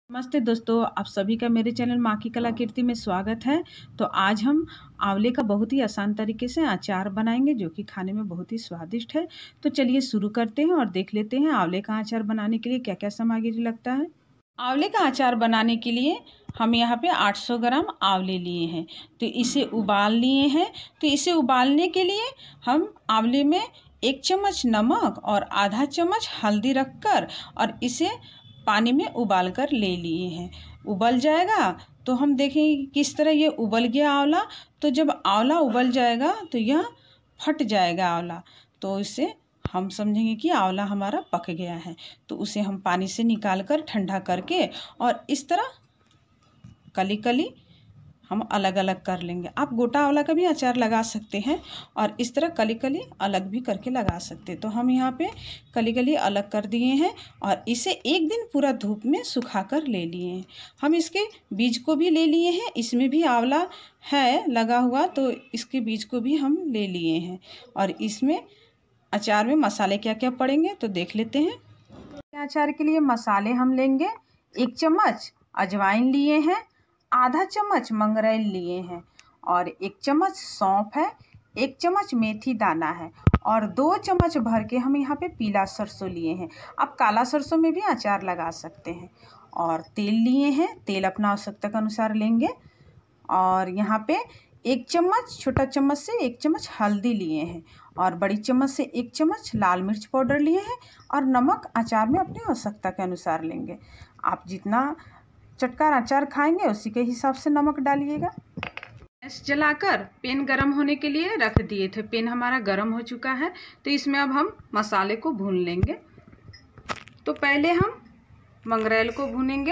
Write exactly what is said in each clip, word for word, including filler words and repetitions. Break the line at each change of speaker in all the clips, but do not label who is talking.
नमस्ते दोस्तों, आप सभी का मेरे चैनल माँ की कलाकृति में स्वागत है। तो आज हम आंवले का बहुत ही आसान तरीके से अचार बनाएंगे जो कि खाने में बहुत ही स्वादिष्ट है। तो चलिए शुरू करते हैं और देख लेते हैं आंवले का अचार बनाने के लिए क्या क्या सामग्री लगता है। आंवले का अचार बनाने के लिए हम यहाँ पे आठ सौ ग्राम आंवले लिए हैं। तो इसे उबाल लिए हैं। तो इसे उबालने के लिए हम आंवले में एक चम्मच नमक और आधा चम्मच हल्दी रखकर और इसे पानी में उबाल कर ले लिए हैं। उबल जाएगा तो हम देखेंगे किस तरह ये उबल गया आंवला। तो जब आंवला उबल जाएगा तो यह फट जाएगा आंवला, तो इससे हम समझेंगे कि आंवला हमारा पक गया है। तो उसे हम पानी से निकाल कर ठंडा करके और इस तरह कली कली हम अलग अलग कर लेंगे। आप गोटा आंवला का भी अचार लगा सकते हैं और इस तरह कली कली अलग भी करके लगा सकते हैं। तो हम यहाँ पे कली कली अलग कर दिए हैं और इसे एक दिन पूरा धूप में सुखा कर ले लिए हैं। हम इसके बीज को भी ले लिए हैं, इसमें भी आंवला है लगा हुआ, तो इसके बीज को भी हम ले लिए हैं। और इसमें अचार में मसाले क्या क्या पड़ेंगे तो देख लेते हैं। अचार के लिए मसाले हम लेंगे, एक चम्मच अजवाइन लिए हैं, आधा चम्मच मंगरेल लिए हैं और एक चम्मच सौंफ है, एक चम्मच मेथी दाना है और दो चम्मच भर के हम यहाँ पे पीला सरसों लिए हैं। आप काला सरसों में भी अचार लगा सकते हैं। और तेल लिए हैं, तेल अपना आवश्यकता के अनुसार लेंगे। और यहाँ पे एक चम्मच, छोटा चम्मच से एक चम्मच हल्दी लिए हैं और बड़ी चम्मच से एक चम्मच लाल मिर्च पाउडर लिए हैं और नमक अचार में अपनी आवश्यकता के अनुसार लेंगे। आप जितना चटकार अचार खाएंगे उसी के हिसाब से नमक डालिएगा। गैस जलाकर पैन गरम होने के लिए रख दिए थे। पैन हमारा गरम हो चुका है, तो इसमें अब हम मसाले को भून लेंगे। तो पहले हम मंगरेल को भूनेंगे।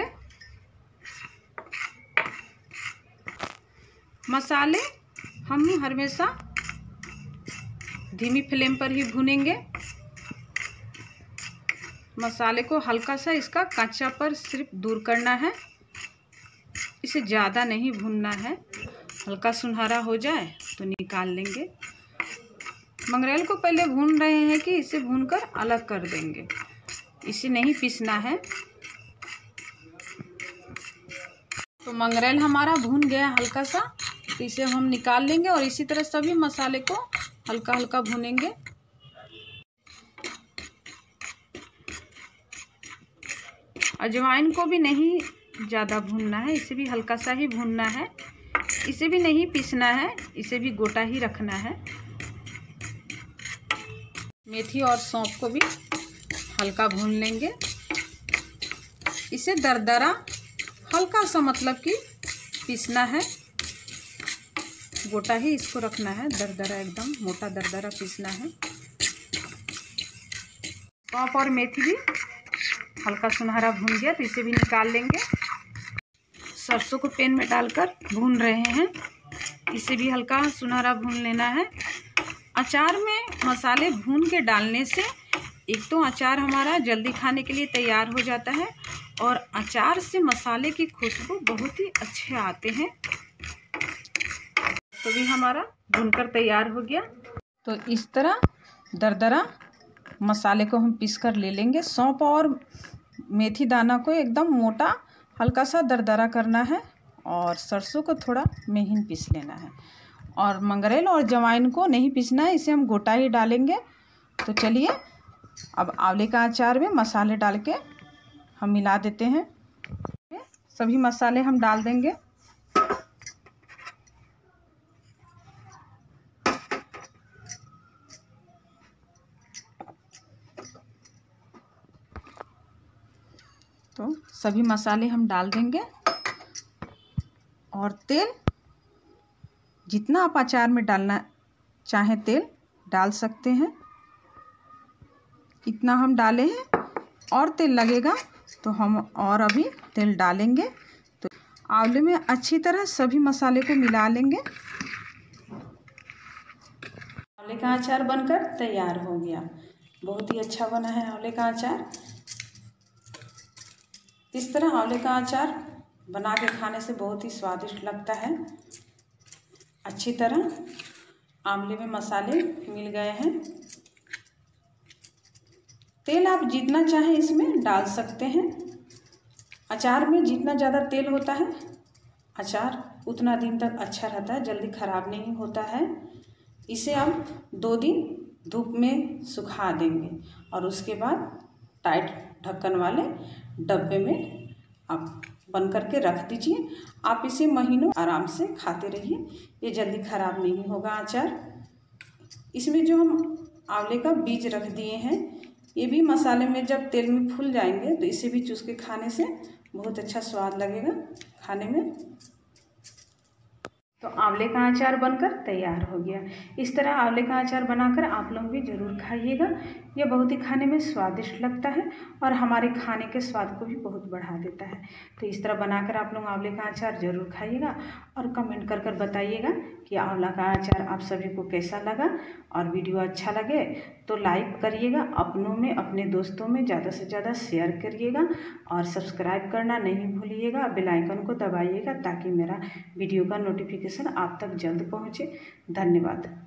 मसाले हम हमेशा धीमी फ्लेम पर ही भूनेंगे। मसाले को हल्का सा इसका कच्चापन सिर्फ दूर करना है, इसे ज़्यादा नहीं भूनना है। हल्का सुनहरा हो जाए तो निकाल लेंगे। मंगरेल को पहले भून रहे हैं कि इसे भूनकर अलग कर देंगे, इसे नहीं पीसना है। तो मंगरेल हमारा भून गया हल्का सा, तो इसे हम निकाल लेंगे और इसी तरह सभी मसाले को हल्का हल्का भूनेंगे। अजवाइन को भी नहीं ज़्यादा भूनना है, इसे भी हल्का सा ही भूनना है। इसे भी नहीं पीसना है, इसे भी गोटा ही रखना है। मेथी और सौंफ को भी हल्का भून लेंगे। इसे दरदरा हल्का सा मतलब कि पीसना है, गोटा ही इसको रखना है। दरदरा एकदम मोटा दरदरा पीसना है। सौंफ और मेथी भी हल्का सुनहरा भून गया, तो इसे भी निकाल लेंगे। सरसों को पैन में डालकर भून रहे हैं, इसे भी हल्का सुनहरा भून लेना है। अचार में मसाले भून के डालने से एक तो अचार हमारा जल्दी खाने के लिए तैयार हो जाता है और अचार से मसाले की खुशबू बहुत ही अच्छे आते हैं। तो भी हमारा भूनकर तैयार हो गया। तो इस तरह दरदरा मसाले को हम पीस कर ले लेंगे। सौंफ और मेथी दाना को एकदम मोटा हल्का सा दरदरा करना है और सरसों को थोड़ा महीन पीस लेना है। और मंगरेल और अजवाइन को नहीं पीसना है, इसे हम गोटा ही डालेंगे। तो चलिए अब आंवले का अचार में मसाले डाल के हम मिला देते हैं। सभी मसाले हम डाल देंगे। तो सभी मसाले हम डाल देंगे और तेल जितना आप अचार में डालना चाहें तेल डाल सकते हैं। इतना हम डाले हैं और तेल लगेगा तो हम और अभी तेल डालेंगे। तो आंवले में अच्छी तरह सभी मसाले को मिला लेंगे। आंवले का अचार बनकर तैयार हो गया। बहुत ही अच्छा बना है आंवले का अचार। इस तरह आंवले का अचार बना के खाने से बहुत ही स्वादिष्ट लगता है। अच्छी तरह आंवले में मसाले मिल गए हैं। तेल आप जितना चाहें इसमें डाल सकते हैं। अचार में जितना ज़्यादा तेल होता है अचार उतना दिन तक अच्छा रहता है, जल्दी ख़राब नहीं होता है। इसे हम दो दिन धूप में सुखा देंगे और उसके बाद टाइट ढक्कन वाले डब्बे में आप बंद करके रख दीजिए। आप इसे महीनों आराम से खाते रहिए, ये जल्दी ख़राब नहीं होगा अचार। इसमें जो हम आंवले का बीज रख दिए हैं ये भी मसाले में जब तेल में फूल जाएंगे तो इसे भी चूस के खाने से बहुत अच्छा स्वाद लगेगा खाने में। तो आंवले का अचार बनकर तैयार हो गया। इस तरह आंवले का अचार बनाकर आप लोग भी ज़रूर खाइएगा, यह बहुत ही खाने में स्वादिष्ट लगता है और हमारे खाने के स्वाद को भी बहुत बढ़ा देता है। तो इस तरह बनाकर आप लोग आंवले का अचार ज़रूर खाइएगा और कमेंट कर कर बताइएगा कि आंवला का अचार आप सभी को कैसा लगा। और वीडियो अच्छा लगे तो लाइक करिएगा, अपनों में अपने दोस्तों में ज़्यादा से ज़्यादा शेयर करिएगा और सब्सक्राइब करना नहीं भूलिएगा, बेल आइकन को दबाइएगा ताकि मेरा वीडियो का नोटिफिकेशन आप तक जल्द पहुँचे। धन्यवाद।